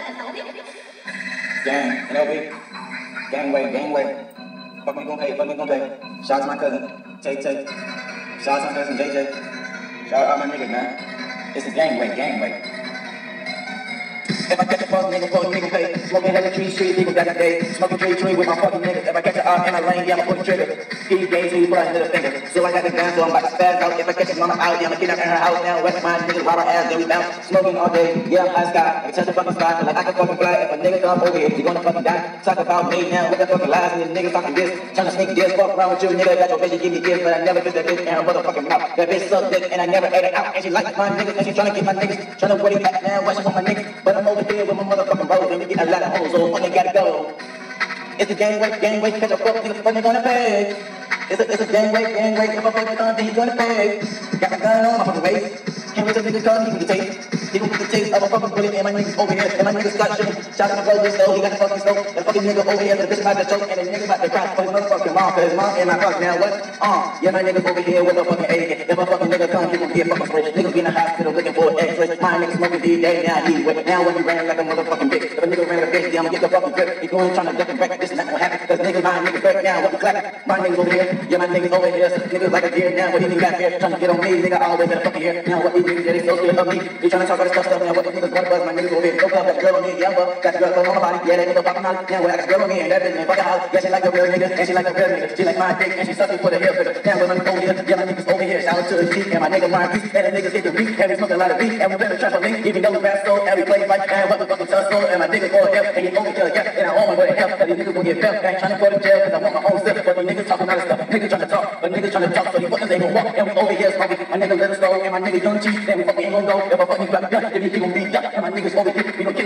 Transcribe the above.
Gang, NLB, gangway, gangway. Fuck me gon' pay, fuck me gon' pay. Shout out to my cousin, Tay Tay. Shout out to my cousin, JJ. Shout out all my niggas, man. It's a gangway, gangway. If I catch a fuck nigga pay. Smoking heavy tree, street legal back in the day. Smoking tree with my fucking niggas. If I catch a op in my lane, yeah, I'ma pull the trigger. He gave me put middle finger. So I got the gun, so I'm about to spaz out. If I catch a mama out, yeah, I'ma get up in her house now. West my niggas, rob her ass, then we bounce. Smoking all day, yeah, I'm high sky. I can touch the fucking sky, like I can fucking fly. If a nigga come over here, you gonna fucking die. Talk about me now, what the fucking lies, and the niggas talking this. Tryna sneak this, fuck around with you, nigga. Got your bitch, give me gifts, but I never get that bitch in her motherfucking mouth. That bitch suck dick, and I never ate it out. And she like my niggas, and she tryna get my niggas. Tryna where they at now, why she want my niggas. But I'm over here with my motherfucking bros, and we get a lot of hoes, so when they gotta go. It's a gangway, catch a fuck, nigga, fuck, they gonna pay. It's a gangway, if I fuck with then he gonna pay. Got my gun on my fucking waist. Can't wait till niggas come, he can get the taste. He gon' get the taste of a fucking bullet, and my niggas over here, and my niggas got shit. Shout out to my brother, so he got the fucking stove. The fucking nigga over here, the bitch about to choke, and the nigga about to cry for his motherfucking mom, cause his mom and my fuck now what? Yeah, my niggas over here with a fucking AK. If a fucking nigga come, he gon' get fucking switch. Niggas be in the hospital looking for an X-ray. My niggas smoking D-Day, now he wet. Now when he ran like a motherfucking bitch. If a nigga ran like a bitch, yeah, I'ma get the fucking grip. He going tryna duck and back, this not gonna happen. Cause niggas, my niggas back now, what the clapping? My niggas over here, yeah, my niggas over here. Niggas like a deer now, what he niggas got here? Tryna get on me, nigga, always in the fucking here. Now what these niggas, yeah, they so scared of me. They tryna talk all this stuff, now what these niggas wanna buzz. My niggas over here, no club, got the girl on me, yeah, but got the girl on my body, yeah, they nigga fucking out. Now what I got the girl on me, and that bitch ain't fucking out. Yeah, she like a real nigga, and she like a real nigga. She like my dick, and she sucking for the hip nigga. Now when my niggas over here, yeah, my niggas over here. Shout out to the G, and my nigga Ryan Peace, and the niggas hit the beat, and we smoking a lot of beat, and we better trap a link, even though we rap so, and we play like, and what the fucking tussle, and my niggas for help, and you only kill a gap, and I own my way to help, cause these niggas gon' get felt, I ain't tryna go to jail, cause I want my own stuff, but these niggas talking all this stuff, niggas tryna talk, but niggas tryna talk, so these fuckers ain't gon' walk, and we over here smoking, my nigga Little Stone, and my nigga Young G, then we fucking ain't gon' go, if I fucking grab a gun, then he gon' be up, and my niggas over here, we gon'